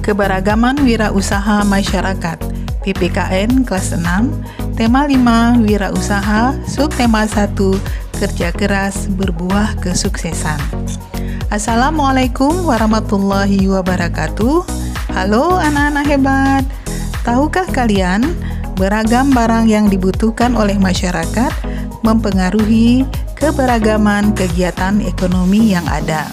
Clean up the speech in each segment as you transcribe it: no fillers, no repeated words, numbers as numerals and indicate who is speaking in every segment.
Speaker 1: Keberagaman Wirausaha Masyarakat PPKN kelas 6, tema 5 Wirausaha, subtema 1 Kerja keras berbuah kesuksesan. Assalamualaikum warahmatullahi wabarakatuh. Halo anak-anak hebat. Tahukah kalian beragam barang yang dibutuhkan oleh masyarakat mempengaruhi keberagaman kegiatan ekonomi yang ada?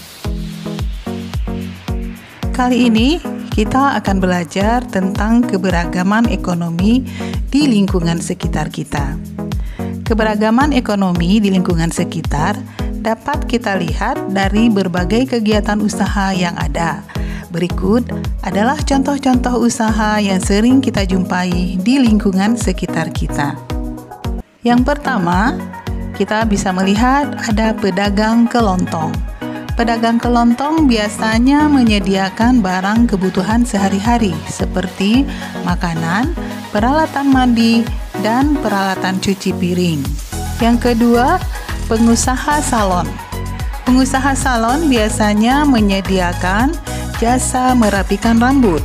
Speaker 1: Kali ini kita akan belajar tentang keberagaman ekonomi di lingkungan sekitar kita. Keberagaman ekonomi di lingkungan sekitar dapat kita lihat dari berbagai kegiatan usaha yang ada. Berikut adalah contoh-contoh usaha yang sering kita jumpai di lingkungan sekitar kita. Yang pertama, kita bisa melihat ada pedagang kelontong. Pedagang kelontong biasanya menyediakan barang kebutuhan sehari-hari seperti makanan, peralatan mandi, dan peralatan cuci piring. Yang kedua, pengusaha salon. Pengusaha salon biasanya menyediakan jasa merapikan rambut.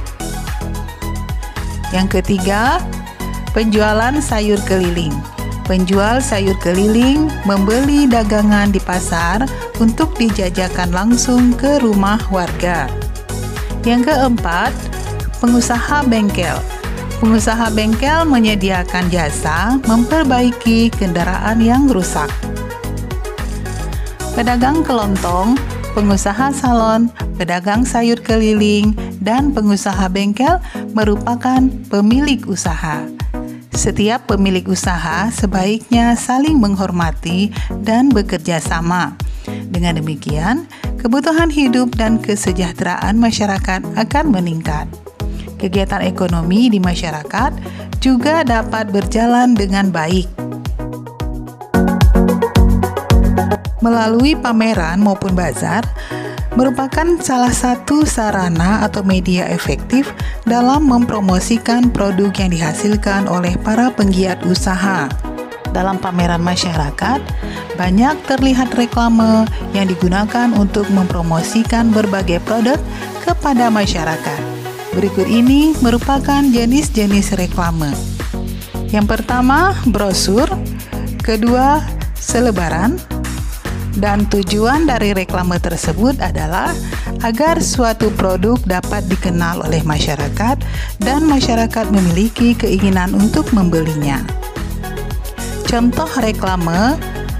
Speaker 1: Yang ketiga, penjualan sayur keliling. Penjual sayur keliling membeli dagangan di pasar untuk dijajakan langsung ke rumah warga. Yang keempat, pengusaha bengkel. Pengusaha bengkel menyediakan jasa memperbaiki kendaraan yang rusak. Pedagang kelontong, pengusaha salon, pedagang sayur keliling, dan pengusaha bengkel merupakan pemilik usaha. Setiap pemilik usaha sebaiknya saling menghormati dan bekerja sama. Dengan demikian, kebutuhan hidup dan kesejahteraan masyarakat akan meningkat. Kegiatan ekonomi di masyarakat juga dapat berjalan dengan baik. Melalui pameran maupun bazar, merupakan salah satu sarana atau media efektif dalam mempromosikan produk yang dihasilkan oleh para penggiat usaha. Dalam pameran masyarakat, banyak terlihat reklame yang digunakan untuk mempromosikan berbagai produk kepada masyarakat. Berikut ini merupakan jenis-jenis reklame. Yang pertama, brosur. Kedua, selebaran. Dan tujuan dari reklame tersebut adalah agar suatu produk dapat dikenal oleh masyarakat dan masyarakat memiliki keinginan untuk membelinya. Contoh reklame: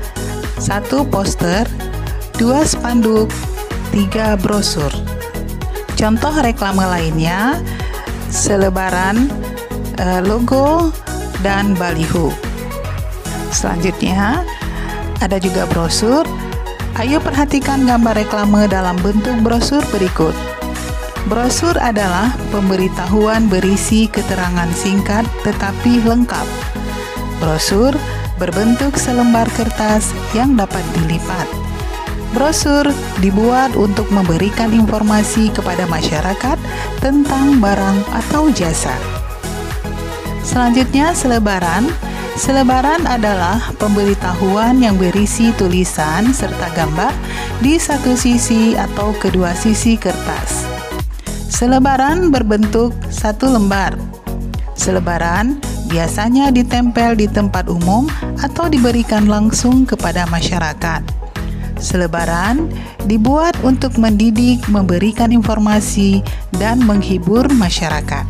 Speaker 1: 1 poster, 2 spanduk, 3 brosur. Contoh reklame lainnya: selebaran, logo, dan baliho. Selanjutnya, ada juga brosur. Ayo perhatikan gambar reklame dalam bentuk brosur berikut. Brosur adalah pemberitahuan berisi keterangan singkat tetapi lengkap. Brosur berbentuk selembar kertas yang dapat dilipat. Brosur dibuat untuk memberikan informasi kepada masyarakat tentang barang atau jasa. Selanjutnya, selebaran. Selebaran adalah pemberitahuan yang berisi tulisan serta gambar di satu sisi atau kedua sisi kertas. Selebaran berbentuk 1 lembar. Selebaran biasanya ditempel di tempat umum atau diberikan langsung kepada masyarakat. Selebaran dibuat untuk mendidik, memberikan informasi, dan menghibur masyarakat.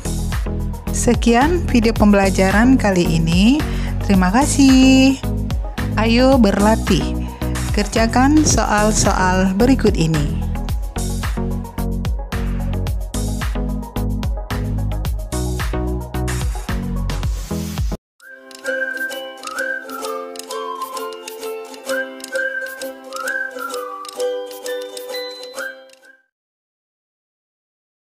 Speaker 1: Sekian video pembelajaran kali ini. Terima kasih. Ayo berlatih. Kerjakan soal-soal berikut ini.